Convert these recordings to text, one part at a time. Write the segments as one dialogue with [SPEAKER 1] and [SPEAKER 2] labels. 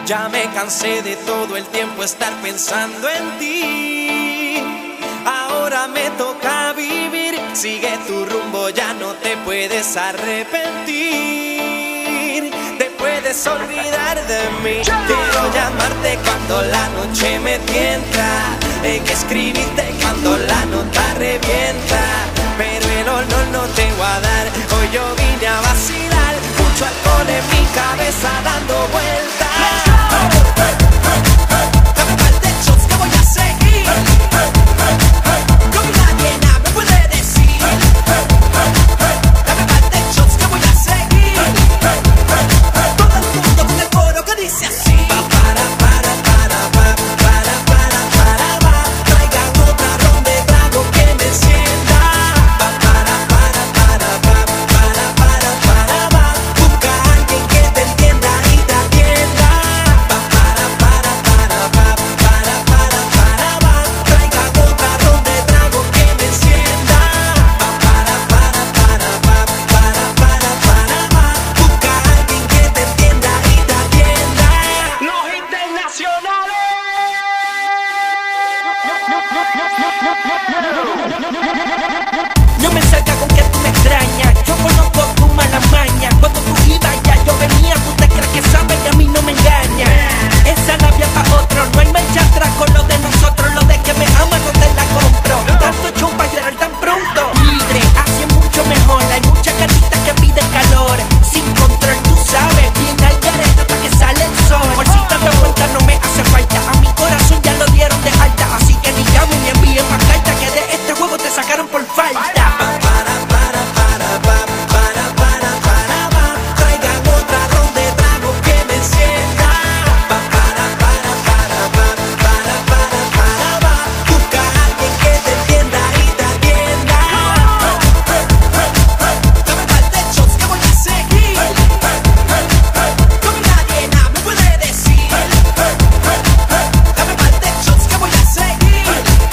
[SPEAKER 1] Ya me cansé de todo el tiempo estar pensando en ti. Ahora me toca vivir. Sigue tu rumbo, ya no te puedes arrepentir. Te puedes olvidar de mí. Quiero llamarte cuando la noche me tienta, escribirte cuando la nota revienta. Pero el olor no te voy a dar. Hoy yo vine a vacilar. Mucho alcohol en mi cabeza dando vueltas. Dame par de shots que voy a seguir. Con nadie nada me puede decir. Dame par de shots que voy a seguir. Todo el mundo con el coro que dice así. Traigan otra ron de trago que me encienda. Busca a alguien que te entienda y te atienda. Traigan otra ron de trago que me encienda. Busca a alguien que te entienda y te atienda.
[SPEAKER 2] Los internacionales. No me salga con que tú me extrañas. Yo conozco tu mala maña. Cuando tú ibas ya yo venía. Tú te crees que sabes y a mí no me engaña. Esa labia pa' otro. No hay marcha atrás con lo de nosotros. Lo de que me amas no te la compro. Tanto show pa' llegar tan pronto. Libre, hace mucho mejor. Hay muchas caritas que piden calor. Sin control, tú sabes. Bien al garete hasta que sale el sol. Por si te das cuenta no me hace falta. A mi corazón ya lo dieron de alta. Así que ni llamen ni envíen más cartas. Que de este juego te sacaron por falta.
[SPEAKER 1] Traigan otra ron de trago que me encienda. Busca a alguien que te entienda y te atienda. Dame par de shots que voy a seguir. Con nadie nada me puede decir. Dame par de shots que voy a seguir.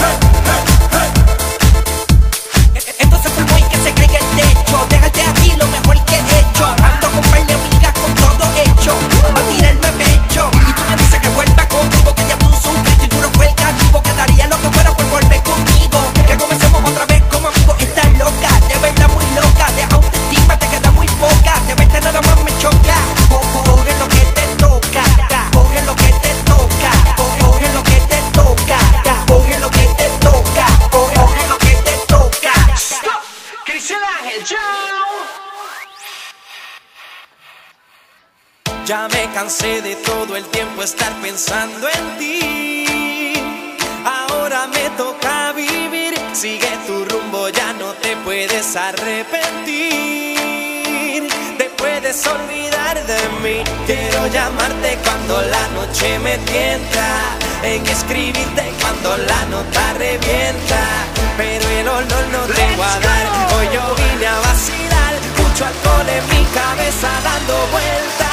[SPEAKER 2] Entonces fue muy que se cree el techo. Déjate aquí lo mejor que he hecho. Ando con par de amigas con todo hecho. Va a tirarme pecho. Y tú me dices que vuelva conmigo. Que ya tú sufriste y tú no fue el castigo. Que daría lo que fuera por volver conmigo. Que comencemos otra vez como amigos. Estás loca, de verdad muy loca. De autoestima te queda muy poca. De verte nada más me choca. Coge lo que te toca. Coge lo que te toca. Coge lo que te toca. Coge lo que te toca. Coge lo que te toca. Cris el Ángel, chao.
[SPEAKER 1] Ya me cansé de todo el tiempo estar pensando en ti. Ahora me toca vivir. Sigue tu rumbo, ya no te puedes arrepentir. Te puedes olvidar de mí. Quiero llamarte cuando la noche me tienta, escribirte cuando la nota revienta. Pero el olor no te voy a dar. Hoy yo vine a vacilar. Mucho alcohol en mi cabeza dando vueltas.